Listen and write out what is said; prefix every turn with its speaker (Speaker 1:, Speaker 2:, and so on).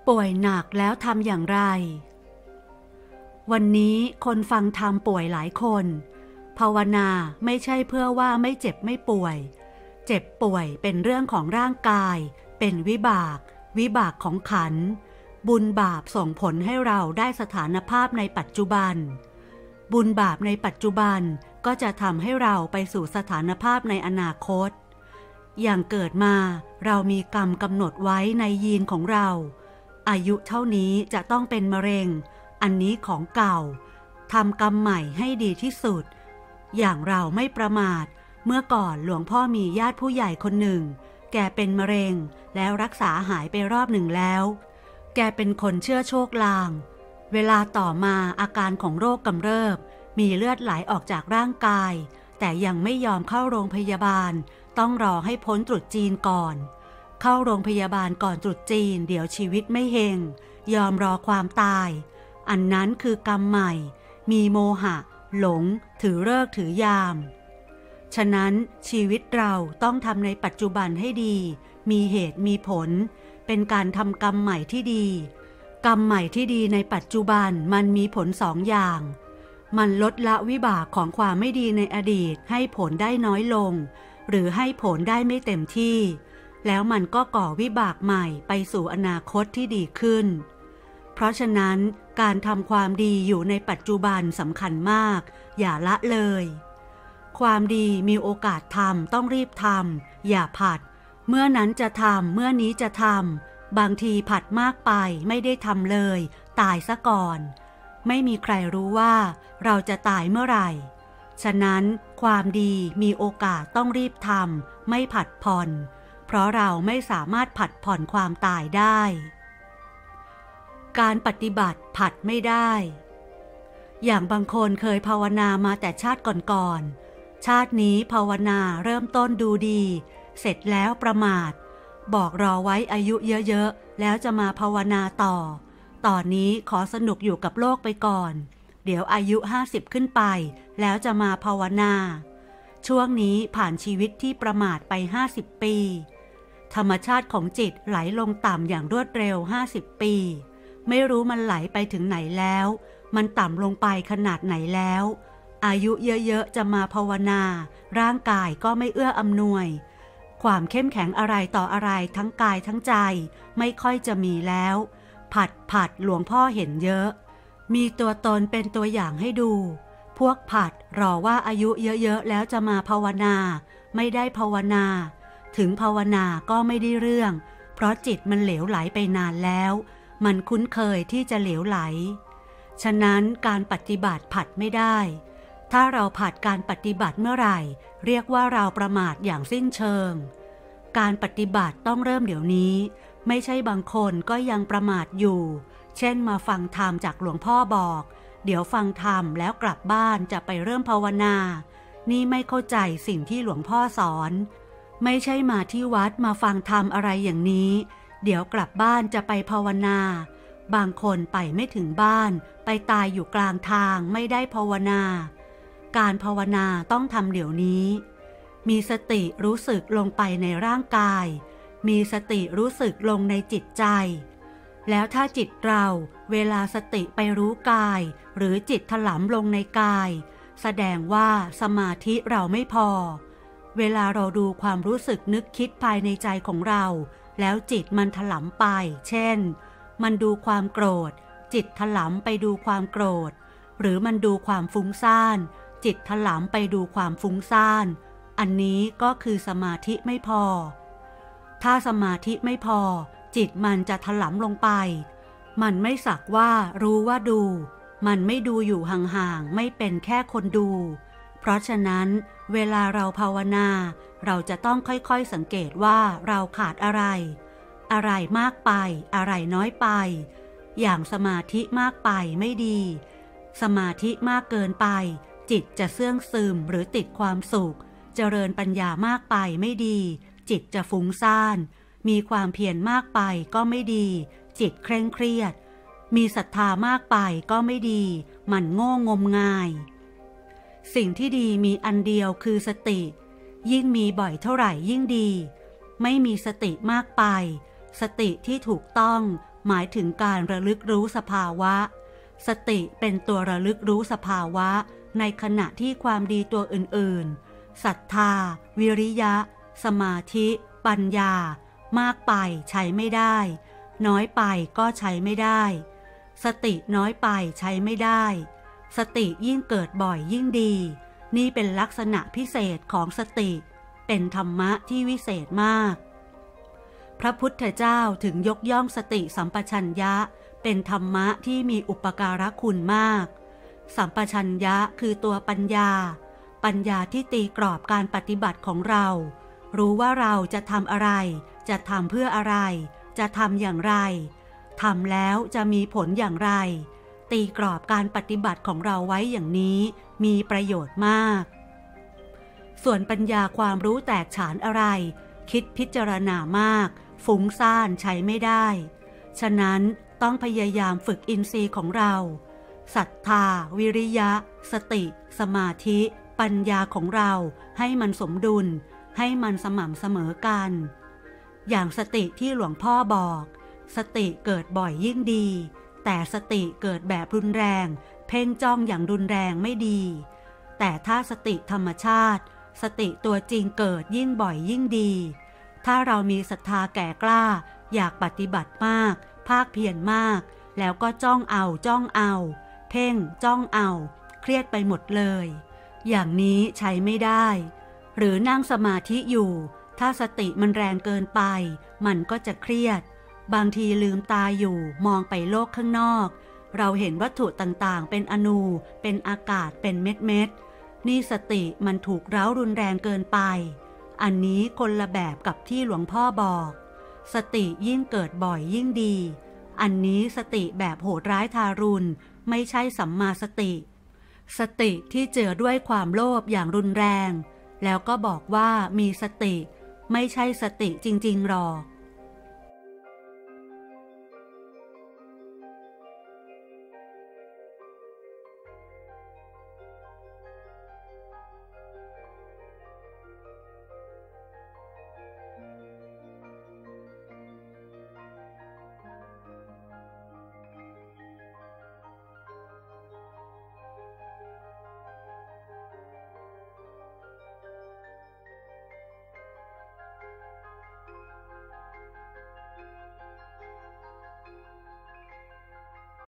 Speaker 1: ป่วยหนักแล้วทำอย่างไรวันนี้คนฟังธรรมป่วยหลายคนภาวนาไม่ใช่เพื่อว่าไม่เจ็บไม่ป่วยเจ็บป่วยเป็นเรื่องของร่างกายเป็นวิบากของขันธ์บุญบาปส่งผลให้เราได้สถานภาพในปัจจุบันบุญบาปในปัจจุบันก็จะทำให้เราไปสู่สถานภาพในอนาคตอย่างเกิดมาเรามีกรรมกำหนดไว้ในยีนของเราอายุเท่านี้จะต้องเป็นมะเร็งอันนี้ของเก่าทำกรรมใหม่ให้ดีที่สุดอย่างเราไม่ประมาทเมื่อก่อนหลวงพ่อมีญาติผู้ใหญ่คนหนึ่งแกเป็นมะเร็งแล้วรักษาหายไปรอบหนึ่งแล้วแกเป็นคนเชื่อโชคลางเวลาต่อมาอาการของโรคกำเริบมีเลือดไหลออกจากร่างกายแต่ยังไม่ยอมเข้าโรงพยาบาลต้องรอให้พ้นตรุษจีนก่อนเข้าโรงพยาบาลก่อนตรุษจีนเดี๋ยวชีวิตไม่เฮงยอมรอความตายอันนั้นคือกรรมใหม่มีโมหะหลงถือฤกษ์ถือยามฉะนั้นชีวิตเราต้องทำในปัจจุบันให้ดีมีเหตุมีผลเป็นการทำกรรมใหม่ที่ดีกรรมใหม่ที่ดีในปัจจุบันมันมีผล2 อย่างมันลดละวิบากของความไม่ดีในอดีตให้ผลได้น้อยลงหรือให้ผลได้ไม่เต็มที่แล้วมันก็ก่อวิบากใหม่ไปสู่อนาคตที่ดีขึ้นเพราะฉะนั้นการทำความดีอยู่ในปัจจุบันสำคัญมากอย่าละเลยความดีมีโอกาสทำต้องรีบทำอย่าผัดเมื่อนั้นจะทำเมื่อนี้จะทำบางทีผัดมากไปไม่ได้ทำเลยตายซะก่อนไม่มีใครรู้ว่าเราจะตายเมื่อไหร่ฉะนั้นความดีมีโอกาสต้องรีบทำไม่ผัดผ่อนเพราะเราไม่สามารถผัดผ่อนความตายได้การปฏิบัติผัดไม่ได้อย่างบางคนเคยภาวนามาแต่ชาติก่อนๆชาตินี้ภาวนาเริ่มต้นดูดีเสร็จแล้วประมาทบอกรอไว้อายุเยอะๆแล้วจะมาภาวนาต่อตอนนี้ขอสนุกอยู่กับโลกไปก่อนเดี๋ยวอายุ50ขึ้นไปแล้วจะมาภาวนาช่วงนี้ผ่านชีวิตที่ประมาทไป50ปีธรรมชาติของจิตไหลลงต่ำอย่างรวดเร็ว50ปีไม่รู้มันไหลไปถึงไหนแล้วมันต่ำลงไปขนาดไหนแล้วอายุเยอะๆจะมาภาวนาร่างกายก็ไม่เอื้ออำนวยความเข้มแข็งอะไรต่ออะไรทั้งกายทั้งใจไม่ค่อยจะมีแล้วผัดหลวงพ่อเห็นเยอะมีตัวตนเป็นตัวอย่างให้ดูพวกผัดรอว่าอายุเยอะๆแล้วจะมาภาวนาไม่ได้ภาวนาถึงภาวนาก็ไม่ได้เรื่องเพราะจิตมันเหลวไหลไปนานแล้วมันคุ้นเคยที่จะเหลวไหลฉะนั้นการปฏิบัติผัดไม่ได้ถ้าเราผัดการปฏิบัติเมื่อไหร่เรียกว่าเราประมาทอย่างสิ้นเชิงการปฏิบัติต้องเริ่มเดี๋ยวนี้ไม่ใช่บางคนก็ยังประมาทอยู่เช่นมาฟังธรรมจากหลวงพ่อบอกเดี๋ยวฟังธรรมแล้วกลับบ้านจะไปเริ่มภาวนานี่ไม่เข้าใจสิ่งที่หลวงพ่อสอนไม่ใช่มาที่วัดมาฟังธรรมอะไรอย่างนี้เดี๋ยวกลับบ้านจะไปภาวนาบางคนไปไม่ถึงบ้านไปตายอยู่กลางทางไม่ได้ภาวนาการภาวนาต้องทำเดี๋ยวนี้มีสติรู้สึกลงไปในร่างกายมีสติรู้สึกลงในจิตใจแล้วถ้าจิตเราเวลาสติไปรู้กายหรือจิตถลำลงในกายแสดงว่าสมาธิเราไม่พอเวลาเราดูความรู้สึกนึกคิดภายในใจของเราแล้วจิตมันถลำไปเช่นมันดูความโกรธจิตถลำไปดูความโกรธหรือมันดูความฟุ้งซ่านจิตถลำไปดูความฟุ้งซ่านอันนี้ก็คือสมาธิไม่พอถ้าสมาธิไม่พอจิตมันจะถลำลงไปมันไม่สักว่ารู้ว่าดูมันไม่ดูอยู่ห่างๆไม่เป็นแค่คนดูเพราะฉะนั้นเวลาเราภาวนาเราจะต้องค่อยๆสังเกตว่าเราขาดอะไรมากไปอะไรน้อยไปอย่างสมาธิมากไปไม่ดีสมาธิมากเกินไปจิตจะเสื่องซึมหรือติดความสุขเจริญปัญญามากไปไม่ดีจิตจะฟุ้งซ่านมีความเพียรมากไปก็ไม่ดีจิตเคร่งเครียดมีศรัทธามากไปก็ไม่ดีมันโง่งมงายสิ่งที่ดีมีอันเดียวคือสติยิ่งมีบ่อยเท่าไหร่ยิ่งดีไม่มีสติมากไปสติที่ถูกต้องหมายถึงการระลึกรู้สภาวะสติเป็นตัวระลึกรู้สภาวะในขณะที่ความดีตัวอื่นๆศรัทธาวิริยะสมาธิปัญญามากไปใช้ไม่ได้น้อยไปก็ใช้ไม่ได้สติน้อยไปใช้ไม่ได้สติยิ่งเกิดบ่อยยิ่งดีนี่เป็นลักษณะพิเศษของสติเป็นธรรมะที่วิเศษมากพระพุทธเจ้าถึงยกย่องสติสัมปชัญญะเป็นธรรมะที่มีอุปการะคุณมากสัมปชัญญะคือตัวปัญญาที่ตีกรอบการปฏิบัติของเรารู้ว่าเราจะทำอะไรจะทำเพื่ออะไรจะทำอย่างไรทำแล้วจะมีผลอย่างไรตีกรอบการปฏิบัติของเราไว้อย่างนี้มีประโยชน์มากส่วนปัญญาความรู้แตกฉานอะไรคิดพิจารณามากฟุ้งซ่านใช้ไม่ได้ฉะนั้นต้องพยายามฝึกอินทรีย์ของเราศรัทธาวิริยะสติสมาธิปัญญาของเราให้มันสมดุลให้มันสม่ำเสมอกันอย่างสติที่หลวงพ่อบอกสติเกิดบ่อยยิ่งดีแต่สติเกิดแบบรุนแรงเพ่งจ้องอย่างรุนแรงไม่ดีแต่ถ้าสติธรรมชาติสติตัวจริงเกิดยิ่งบ่อยยิ่งดีถ้าเรามีศรัทธาแก่กล้าอยากปฏิบัติมากภาคเพียรมากแล้วก็จ้องเอาเพ่งจ้องเอาเครียดไปหมดเลยอย่างนี้ใช้ไม่ได้หรือนั่งสมาธิอยู่ถ้าสติมันแรงเกินไปมันก็จะเครียดบางทีลืมตาอยู่มองไปโลกข้างนอกเราเห็นวัตถุต่างๆเป็นอนูเป็นอากาศเป็นเม็ดนี่สติมันถูกเร้ารุนแรงเกินไปอันนี้คนละแบบกับที่หลวงพ่อบอกสติยิ่งเกิดบ่อยยิ่งดีอันนี้สติแบบโหดร้ายทารุณไม่ใช่สัมมาสติสติที่เจือด้วยความโลภอย่างรุนแรงแล้วก็บอกว่ามีสติไม่ใช่สติจริงๆหรอก